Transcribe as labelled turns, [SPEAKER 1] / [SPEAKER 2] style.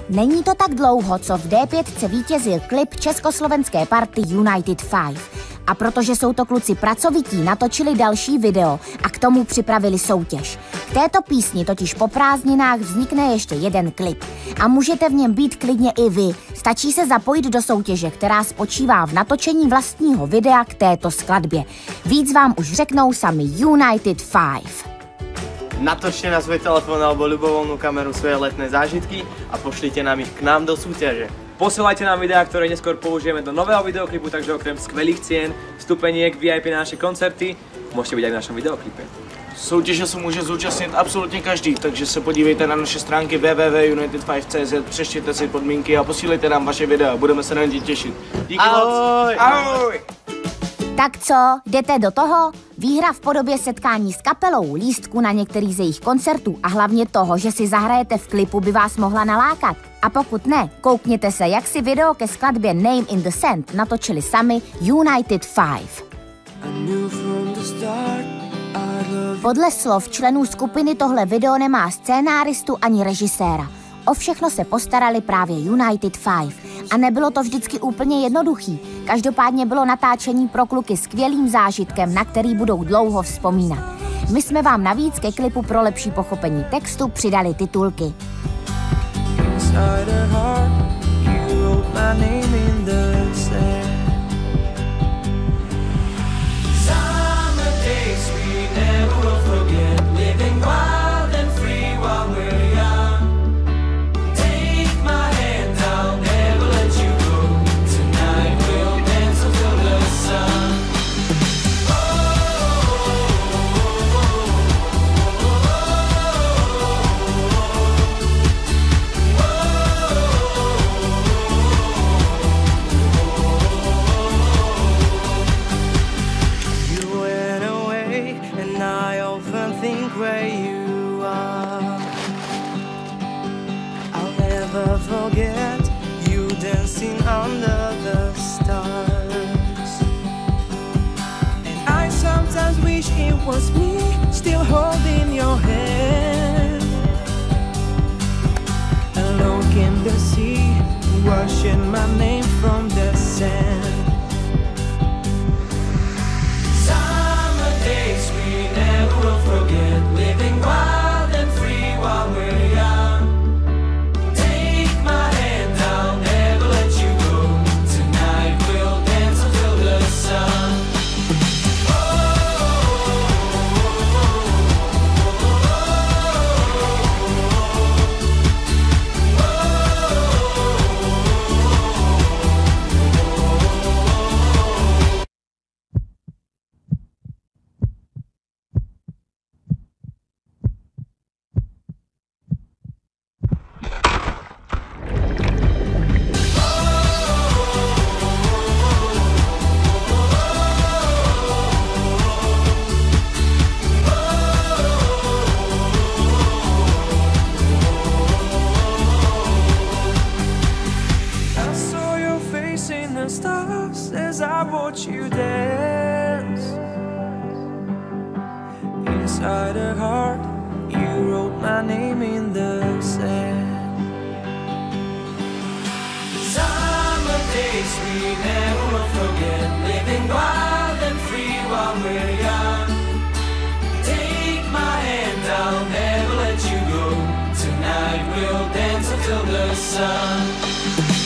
[SPEAKER 1] Není to tak dlouho, co v D5 vítězil klip československé party United 5. A protože jsou to kluci pracovití, natočili další video a k tomu připravili soutěž. K této písni totiž po prázdninách vznikne ještě jeden klip. A můžete v něm být klidně i vy. Stačí se zapojit do soutěže, která spočívá v natočení vlastního videa k této skladbě. Víc vám už řeknou sami United 5.
[SPEAKER 2] Natočte na svoj telefón alebo ľubovoľnú kameru svoje letné zážitky a pošlite nám ich k nám do súťaže.
[SPEAKER 3] Posielajte nám videá, ktoré neskôr použijeme do nového videoklipu, takže okrem skvelých cien, vstupeniek, VIP na naše koncerty, môžete byť aj v našom videoklipe.
[SPEAKER 4] Soutěže se může zúčastnit absolutně každý, takže se podívejte na naše stránky www.united5.cz, přečtěte si podmínky a posílejte nám vaše videa, budeme se na ně těšit. Díky moc.
[SPEAKER 3] Ahoj!
[SPEAKER 1] Tak co, jdete do toho? Výhra v podobě setkání s kapelou, lístku na některý z jejich koncertů a hlavně toho, že si zahrajete v klipu, by vás mohla nalákat. A pokud ne, koukněte se, jak si video ke skladbě Name in the Sand natočili sami United 5. Podle slov členů skupiny tohle video nemá scénáristu ani režiséra. O všechno se postarali právě United 5. A nebylo to vždycky úplně jednoduchý. Každopádně bylo natáčení pro kluky skvělým zážitkem, na který budou dlouho vzpomínat. My jsme vám navíc ke klipu pro lepší pochopení textu přidali titulky.
[SPEAKER 5] Forget you dancing under the stars, and I sometimes wish it was me still holding your hand, alone in the sea, washing my name from the sand. Summer days we never will forget, living wild and free while we're young. Stars as I watch you dance. Inside her heart, you wrote my name in the sand. Summer days we never will forget, living wild and free while we're young. Take my hand, I'll never let you go. Tonight we'll dance until the sun.